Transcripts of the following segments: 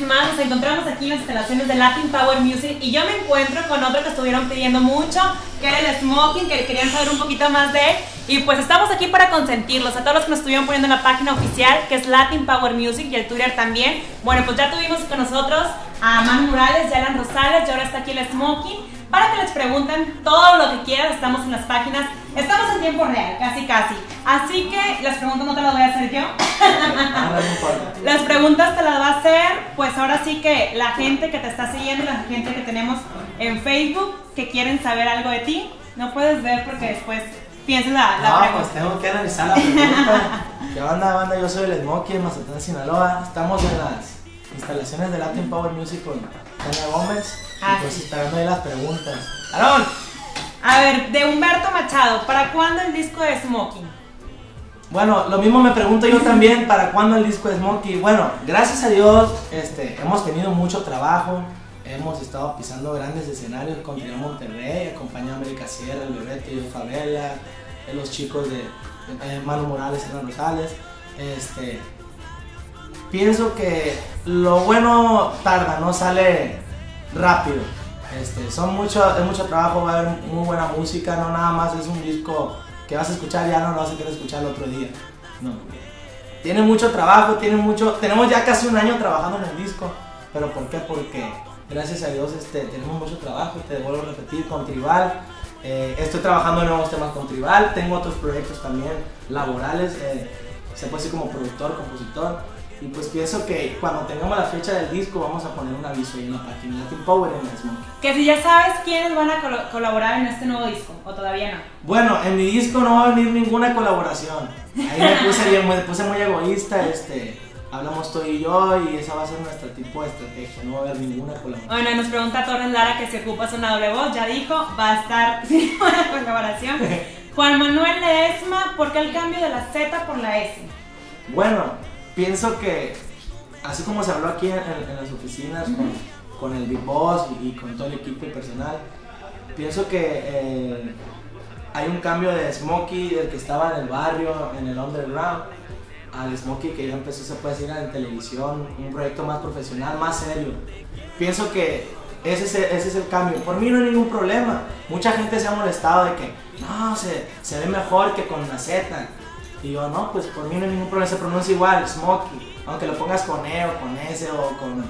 más, nos encontramos aquí en las instalaciones de Latin Power Music y yo me encuentro con otro que estuvieron pidiendo mucho, que era el Smoking, que querían saber un poquito más de él. Y pues estamos aquí para consentirlos, a todos los que nos estuvieron poniendo en la página oficial, que es Latin Power Music, y el Twitter también. Bueno, pues ya tuvimos con nosotros a Manu Morales y Alan Rosales, y ahora está aquí el Smoking, para que les pregunten todo lo que quieran. Estamos en las páginas, estamos en tiempo real, casi. Así que las preguntas no te las voy a hacer yo. Las preguntas te las va a hacer, pues ahora sí que la gente que te está siguiendo, la gente que tenemos en Facebook, que quieren saber algo de ti. No puedes ver porque después piensas la pregunta. Pues tengo que analizar la pregunta. ¿Qué onda, banda? Yo soy el Smoky en Mazatlán, Sinaloa. Estamos en las instalaciones de Latin Power Music con Tania Gómez. Y pues esperando ahí las preguntas. ¡Aarón! A ver, de Humberto Machado, ¿para cuándo el disco de Smoking? Bueno, lo mismo me pregunto yo también, ¿para cuándo el disco de Smoky? Bueno, gracias a Dios hemos tenido mucho trabajo. Hemos estado pisando grandes escenarios con Trio Monterrey, acompañado a América Sierra, el Bebeto y Favela, los chicos de Manu Morales y Alan Rosales. Pienso que lo bueno tarda, no sale rápido. Es mucho trabajo, va a haber muy buena música, no nada más es un disco que vas a escuchar ya no lo vas a querer escuchar el otro día. No. Tiene mucho trabajo, tenemos ya casi un año trabajando en el disco. ¿Pero por qué? Porque gracias a Dios tenemos mucho trabajo, te vuelvo a repetir, con Tribal. Estoy trabajando en nuevos temas con Tribal, tengo otros proyectos también laborales, se puede decir como productor, compositor. Y pues pienso que cuando tengamos la fecha del disco vamos a poner un aviso ahí en la página Latin Power en el Smoky. Que si ya sabes quiénes van a colaborar en este nuevo disco, o todavía no. Bueno, en mi disco no va a venir ninguna colaboración. Ahí me puse muy egoísta, hablamos tú y yo y esa va a ser nuestro tipo de estrategia, no va a haber ninguna colaboración. Bueno, y nos pregunta Torres Lara que si ocupas una doble voz, ya dijo, va a estar sin una colaboración. Juan Manuel Ledesma, ¿por qué el cambio de la Z por la S? Bueno, pienso que así como se habló aquí en las oficinas con el Big Boss y con todo el equipo y personal, pienso que hay un cambio de Smoky, del que estaba en el barrio, en el underground, al Smoky que ya empezó, se puede decir, en televisión, un proyecto más profesional, más serio. Pienso que ese es el cambio. Por mí no hay ningún problema. Mucha gente se ha molestado de que no, se ve mejor que con la Z. Y yo, no, pues por mí no hay ningún problema, se pronuncia igual, Smoky. Aunque lo pongas con E o con S o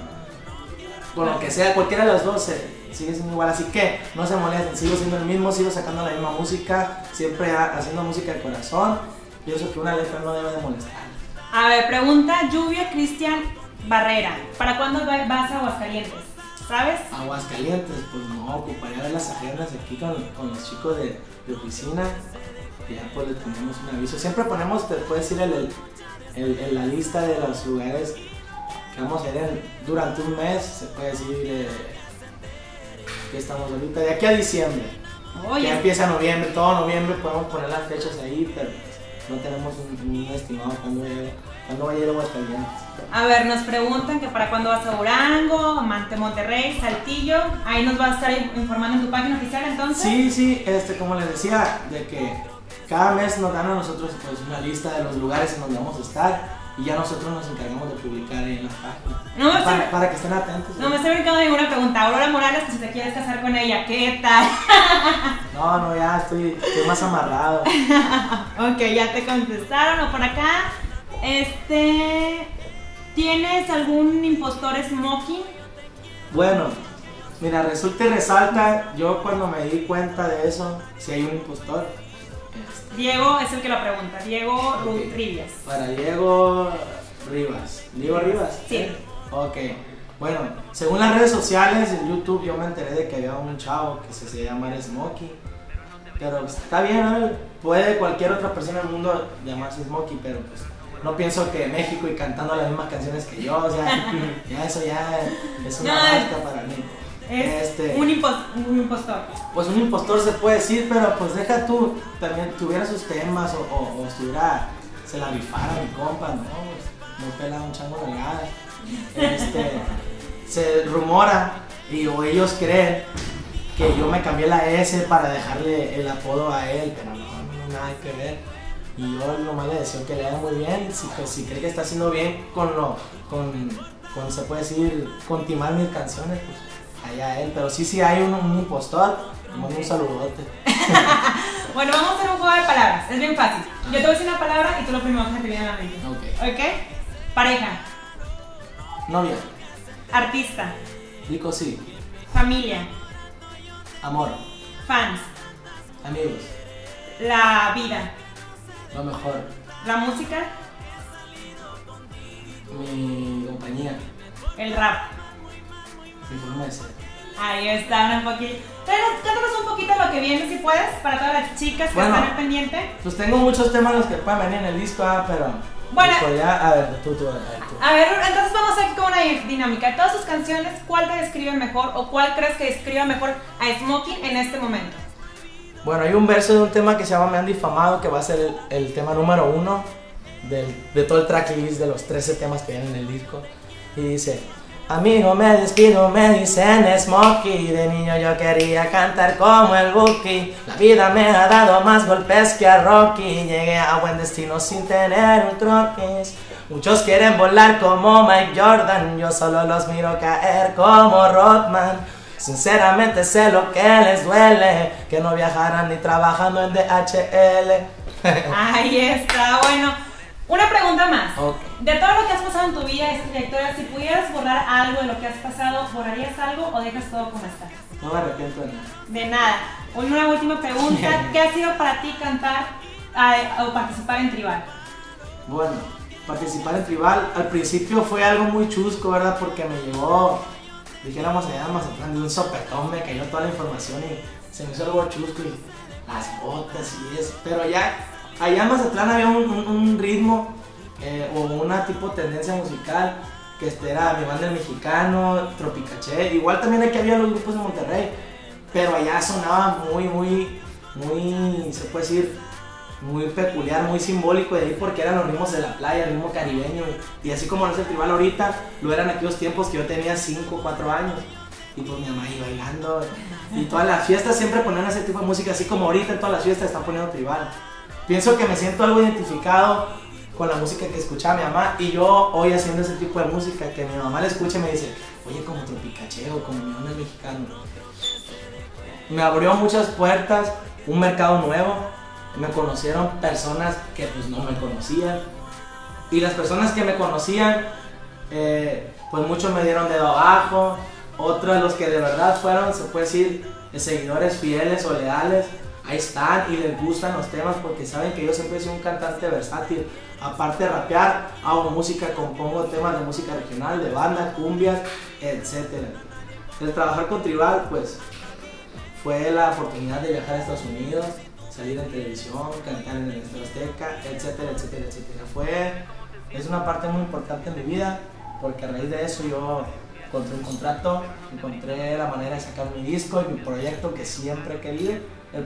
con lo que sea, cualquiera de los dos sigue siendo igual. Así que no se molesten, sigo siendo el mismo, sigo sacando la misma música, siempre haciendo música de corazón. Pienso que una letra no debe de molestar. A ver, pregunta Lluvia Cristian Barrera, ¿para cuándo vas a Aguascalientes? ¿Sabes? Aguascalientes, pues no, ocuparía ver las agendas aquí con los chicos de oficina. Y ya pues le ponemos un aviso. Siempre ponemos, te puedes decir, la lista de los lugares que vamos a ir durante un mes. Se puede decir que estamos ahorita, de aquí a diciembre. Oye. Ya empieza noviembre, todo noviembre podemos poner las fechas ahí, pero no tenemos un estimado cuándo va a ir a Aguascalientes. A ver, nos preguntan que para cuándo vas a Durango, Monterrey, Saltillo. Ahí nos vas a estar informando en tu página oficial entonces. Sí, como les decía, de que cada mes nos dan a nosotros pues una lista de los lugares en donde vamos a estar y ya nosotros nos encargamos de publicar ahí en la página. Para que estén atentos. No me estoy brincando ninguna pregunta. Aurora Morales, que si te quieres casar con ella, ¿qué tal? No, ya estoy más amarrado. Ok, ya te contestaron. O por acá, ¿tienes algún impostor Smoking? Bueno, mira, resulta y resalta, yo cuando me di cuenta de eso, si hay un impostor. Diego es el que lo pregunta, Diego Rivas. Para Diego Rivas. ¿Diego Rivas? Sí. Ok. Bueno, según las redes sociales, en YouTube yo me enteré de que había un chavo que se llama Smoky. Pero está bien, ¿no? Puede cualquier otra persona del mundo llamarse Smoky, pero pues no pienso que México y cantando las mismas canciones que yo, o sea, ya eso ya es una marca para mí. Un impostor. Pues un impostor se puede decir, pero pues deja tú, también tuviera sus temas o estuviera, se la rifara mi compa, no pela un chango de nada. Se rumora o ellos creen que yo me cambié la S para dejarle el apodo a él, pero no, nada que ver. Y yo nomás le deseo que le haga muy bien, si cree que está haciendo bien con se puede decir, continuar mis canciones, pues allá él. Pero sí hay un impostor, le mando un saludote. Bueno, vamos a hacer un juego de palabras, es bien fácil. Yo te voy a decir una palabra y tú lo primero que te viene a la mente. Ok. ¿Ok? Pareja. Novia. Artista. Rico sí. Familia. Amor. Fans. Amigos. La vida. Lo mejor. La música. Mi compañía. El rap. Mi forma de ser. Ahí está, un poquito. Cántanos un poquito lo que viene, si puedes, para todas las chicas que están al pendiente. Pues tengo muchos temas los que pueden venir en el disco, pero... Bueno, pues ya, a ver, tú. A ver, entonces vamos a hacer con una dinámica. De todas sus canciones, ¿cuál te describe mejor o cuál crees que describe mejor a Smokey en este momento? Bueno, hay un verso de un tema que se llama Me han difamado, que va a ser el tema número 1 de todo el tracklist de los 13 temas que vienen en el disco. Y dice: amigo, me despido, me dicen Smokey. De niño yo quería cantar como el Buki. La vida me ha dado más golpes que a Rocky. Llegué a buen destino sin tener un troquis. Muchos quieren volar como Mike Jordan. Yo solo los miro caer como Rodman. Sinceramente sé lo que les duele, que no viajaran ni trabajando en DHL. Ahí está, bueno. Una pregunta más. Okay. De todo lo que has pasado en tu vida, esta trayectoria, si pudieras borrar algo de lo que has pasado, ¿borrarías algo o dejas todo como está? No me arrepiento de nada. De nada. Una última pregunta. ¿Qué ha sido para ti cantar o participar en Tribal? Bueno, participar en Tribal al principio fue algo muy chusco, ¿verdad? Porque me llegó, dijéramos allá en Mazatlán, de un sopetón, me cayó toda la información y se me hizo algo chusco y las botas y eso. Pero ya, allá en Mazatlán había un ritmo o una tipo tendencia musical que era mi banda el mexicano, Tropicaché. Igual también aquí había los grupos de Monterrey, pero allá sonaba muy, se puede decir, muy peculiar, muy simbólico de ahí, porque eran los ritmos de la playa, el ritmo caribeño, y así como no es el Tribal ahorita, lo eran aquellos tiempos que yo tenía 5 o 4 años, y pues mi mamá iba bailando, y todas las fiestas siempre ponían ese tipo de música, así como ahorita en todas las fiestas están poniendo Tribal. Pienso que me siento algo identificado con la música que escuchaba mi mamá, y yo hoy haciendo ese tipo de música, que mi mamá la escucha y me dice, oye, como Tropicaché o como mi banda el mexicano. Me abrió muchas puertas, un mercado nuevo. Me conocieron personas que pues no me conocían, y las personas que me conocían pues muchos me dieron dedo abajo, otros los que de verdad fueron, se puede decir, seguidores fieles o leales, ahí están y les gustan los temas porque saben que yo siempre he sido un cantante versátil. Aparte de rapear, hago música, compongo temas de música regional, de banda, cumbias, etc. El trabajar con Tribal pues fue la oportunidad de viajar a Estados Unidos, salir en televisión, cantar en el Estadio Azteca, etcétera. Es una parte muy importante en mi vida, porque a raíz de eso yo encontré un contrato, encontré la manera de sacar mi disco y mi proyecto que siempre he querido,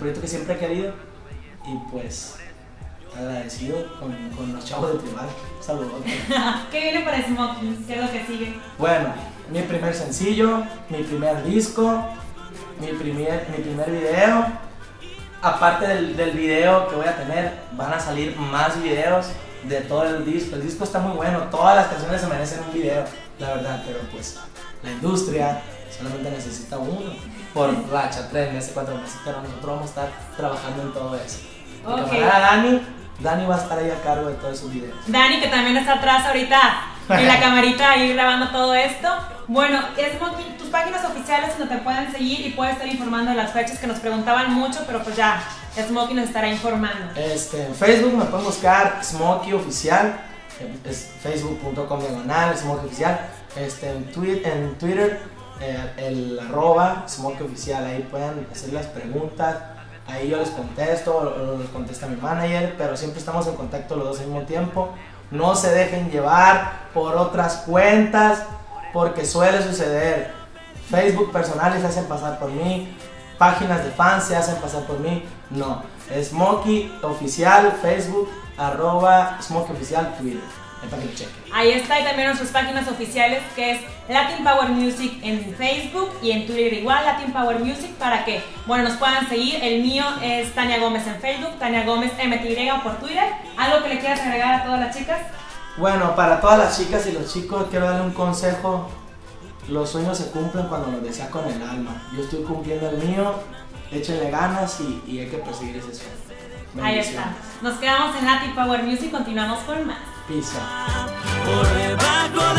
y pues agradecido con los chavos de Tribal. Saludos. ¿Qué viene para Smokey? ¿Qué es lo que sigue? Bueno, mi primer sencillo, mi primer disco, mi primer video. Aparte del video que voy a tener, van a salir más videos de todo el disco. El disco está muy bueno, todas las canciones se merecen un video, la verdad, pero pues la industria solamente necesita uno por racha, 3 meses, 4 meses, pero nosotros vamos a estar trabajando en todo eso. Mi camarada Dani va a estar ahí a cargo de todos esos videos. Dani, que también está atrás ahorita en la camarita ahí grabando todo esto. Bueno, Smokey, tus páginas oficiales donde te pueden seguir y puedes estar informando de las fechas que nos preguntaban mucho, pero pues ya, Smokey nos estará informando. En Facebook me pueden buscar Smokey Oficial, es facebook.com/Smokey Oficial. En Twitter, el @Smokey Oficial, ahí pueden hacer las preguntas, ahí yo les contesto, o les contesta mi manager, pero siempre estamos en contacto los dos al mismo tiempo. No se dejen llevar por otras cuentas, porque suele suceder. Facebook personales se hacen pasar por mí, páginas de fans se hacen pasar por mí. No, Smokey Oficial, Facebook, @Smokey Oficial, Twitter. Para que lo chequen. Ahí está, y también nuestras páginas oficiales, que es Latin Power Music en Facebook y en Twitter igual, Latin Power Music, para que, bueno, nos puedan seguir. El mío es Tania Gómez en Facebook, Tania Gómez MTY por Twitter. ¿Algo que le quieras agregar a todas las chicas? Bueno, para todas las chicas y los chicos quiero darle un consejo. Los sueños se cumplen cuando los deseas con el alma. Yo estoy cumpliendo el mío, échenle ganas y hay que perseguir ese sueño. Ahí está. Nos quedamos en Latin Power Music, continuamos con más. Pisa.